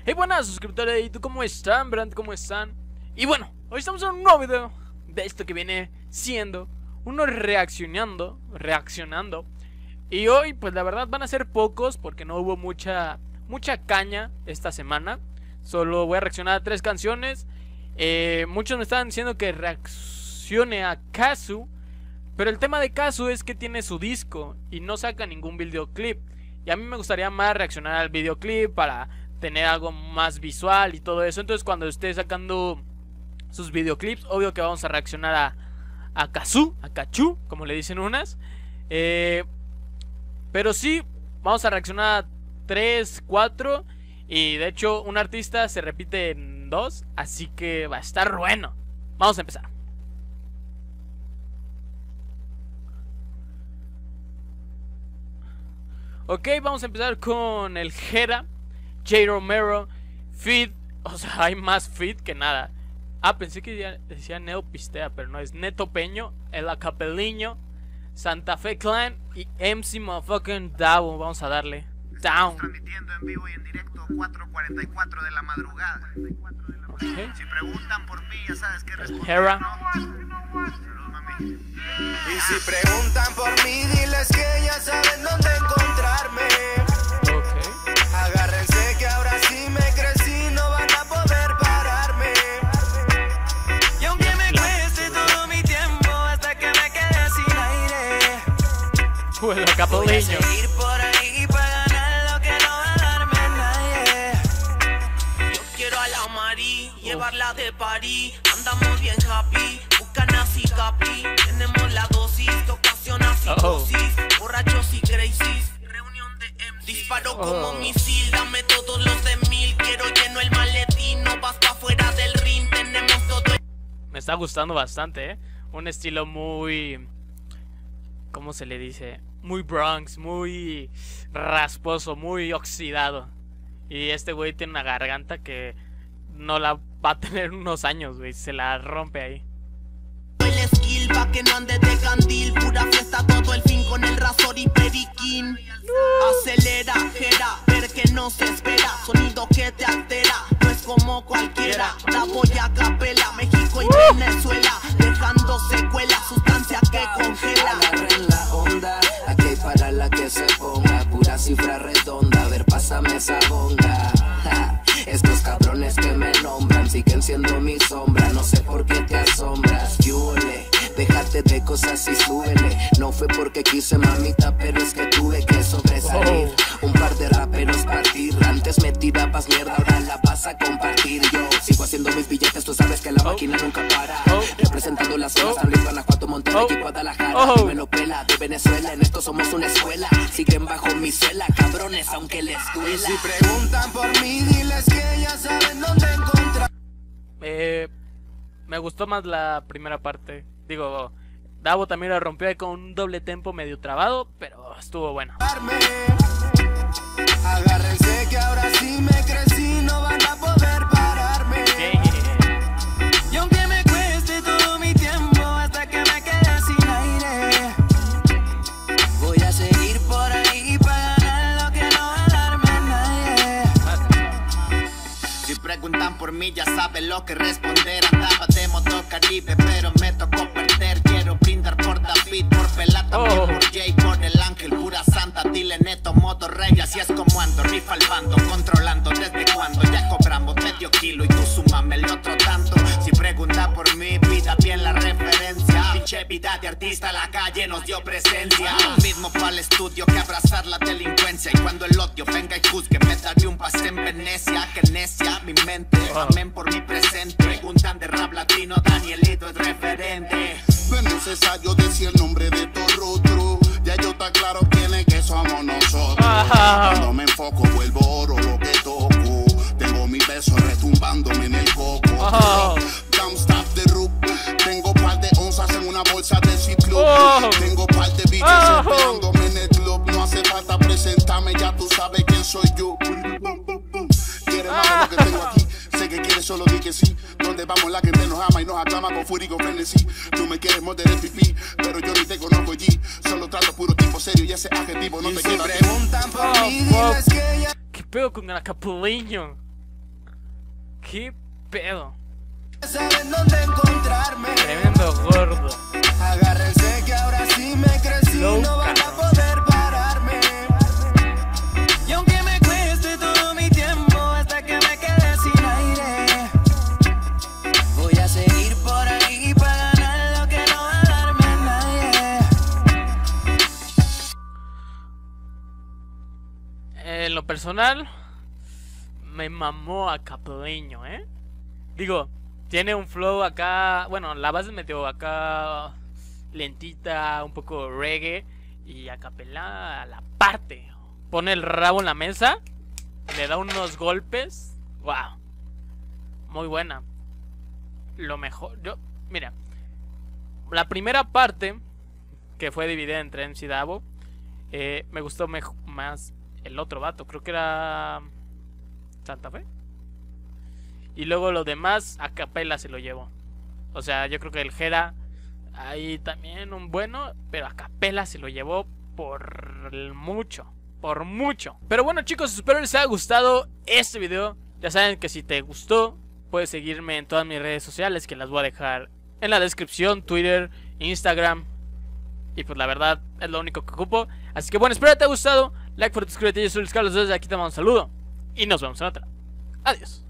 Hey, buenas suscriptores, ¿y tú cómo están, Brand? ¿Cómo están? Y bueno, hoy estamos en un nuevo video de esto que viene siendo uno reaccionando. Y hoy, pues la verdad van a ser pocos porque no hubo mucha caña esta semana. Solo voy a reaccionar a 3 canciones. Muchos me estaban diciendo que reaccione a Kazu, pero el tema de Kazu es que tiene su disco y no saca ningún videoclip. Y a mí me gustaría más reaccionar al videoclip para tener algo más visual y todo eso. Entonces cuando esté sacando sus videoclips, obvio que vamos a reaccionar a Kazu, a Kachu, como le dicen unas. Pero sí, vamos a reaccionar a 3, 4. Y de hecho un artista se repite en 2, así que va a estar bueno. Vamos a empezar. Ok, vamos a empezar con el Jera, J Romero, Feed. O sea, hay más Feed que nada. Ah, pensé que decía Neo Pistea, pero no, es Neto Peño, El Acapeliño, Santa Fe Clan y MC Motherfucking Davo. Vamos a darle down. Transmitiendo en vivo y en directo 4:44 de la madrugada. Okay. Si preguntan por mí, ya sabes que responder. Jera. Salud, mami. Y si preguntan por mí, diles que ya saben dónde encontrarme. Ok. Agárrense que ahora sí me crecí, no van a poder pararme. Y aunque me cueste todo mi tiempo hasta que me quede sin aire, El Acapeliño. voy a seguir por ahí para ganar lo que no va a darme nadie. Yo quiero a la Mari, llevarla de París. Andamos bien happy, buscan así capi. Tenemos la dosis que ocasiona psicosis. Borrachos y crazies, reunión de MC. Disparo como misil, dame todos los de 1000. Quiero lleno el maletín, no vas pa' fuera del ring. Tenemos todo el... Me está gustando bastante, un estilo muy... ¿Cómo se le dice? Muy Bronx, muy rasposo, muy oxidado. Y este güey tiene una garganta que no la va a tener unos años, güey. Se la rompe ahí. El skill pa' que no ande de candil. Pura fiesta todo el fin con el razor y periquín. Acelera, Jera, ver que no se espera. Sonido que te altera, no es como cualquiera. La voy a capela, México y Venezuela, dejando secuelas, sustancia que congela. Agarren la onda, aquí hay para la que se ponga. Pura cifra redonda, a ver, pásame esa bonga. Ja, estos cabrones que me nombran siguen siendo mi sombra. No sé por qué te asombras, yule. Déjate de cosas y súbele. No fue porque quise, mamita, pero es que tuve que sobresalir. Un par de raperos partir. Antes me tirabas mierda, ahora la vas a compartir. Yo sigo haciendo mis billetes, tú sabes que la máquina nunca para. Representando las zonas, San Luis, Guanajuato, Monterrey y Guadalajara. Me lo pela de Venezuela, en esto somos una escuela. Siguen bajo mi suela, cabrones, aunque les duela. Y si preguntan por mí, diles que ya saben dónde encontrar. Me gustó más la primera parte. Digo, Davo también la rompió ahí con un doble tempo medio trabado, pero estuvo bueno. Agárrense que ahora sí me crecí, no van a poder pararme. Y aunque me cueste todo mi tiempo hasta que me quede sin aire, voy a seguir por ahí para ganar lo que no va a darme nadie. Si preguntan por mí ya saben lo que responder. Andaba de moto Caribe pero me tocó perder. Quiero brindar por David, por Pela, también por Jay, por el ángel, pura santa. Dile Neto, modo rey, así es como ando. Rifa al bando, controlando desde cuando ya cobramos medio kilo y tú súmame el otro tanto. Si pregunta por mí, pida bien la referencia. Pinche vida de artista, la calle nos dio presencia. Lo mismo para el estudio que abrazar la delincuencia. Y cuando el odio venga y juzgue, me daré un pase en Venecia. Que necia mi mente, amén por mi presente. Preguntan de rap latino, Danielito es referente. No es necesario decir el nombre de todo otro. Ya yo está claro quién es que somos nosotros. Cuando me enfoco vuelvo oro lo que toco. Tengo mi beso retumbándome en el coco. Don't stop the roof. Tengo par de onzas en una bolsa de ciclo. Tengo par de bichos esperándome en el club. No hace falta presentarme, ya tú sabes quién soy yo. ¿Quieres más de lo que tengo aquí? Sé que quieres, solo di que sí. Donde vamos la gente nos ama y nos aclama con furia y con frenesí. Tú me quieres morder el pipí, pero yo ni te conozco allí. Solo trato puro tipo serio y ese adjetivo no te quiero. Preguntan por mí, diles que ya... ¿Qué pedo con el Acapeliño? ¿Qué pedo? Saben dónde encontrarme. Tremendo gordo. Agárrense que ahora sí me crecí, Low no van a cabrón. poder pararme. Y aunque me cueste todo mi tiempo hasta que me quede sin aire, voy a seguir por ahí para ganar lo que no va a darme nadie. En lo personal, me mamó Acapleño, Digo, tiene un flow acá, bueno, la base medio acá lentita, un poco reggae y acapela a la parte. Pone el rabo en la mesa, le da unos golpes, wow, muy buena. Lo mejor, mira, la primera parte que fue dividida entre MC Davo, me gustó más el otro vato, creo que era Santa Fe. Y luego lo demás a capela se lo llevó. O sea, yo creo que el Jera ahí también un bueno, pero a capela se lo llevó por mucho. Por mucho. Pero bueno, chicos, espero les haya gustado este video. Ya saben que si te gustó, puedes seguirme en todas mis redes sociales, que las voy a dejar en la descripción: Twitter, Instagram. Y pues la verdad es lo único que ocupo. Así que bueno, espero que te haya gustado. Like, suscríbete, yo soy Luis Carlos. Desde aquí te mando un saludo y nos vemos en otra. Adiós.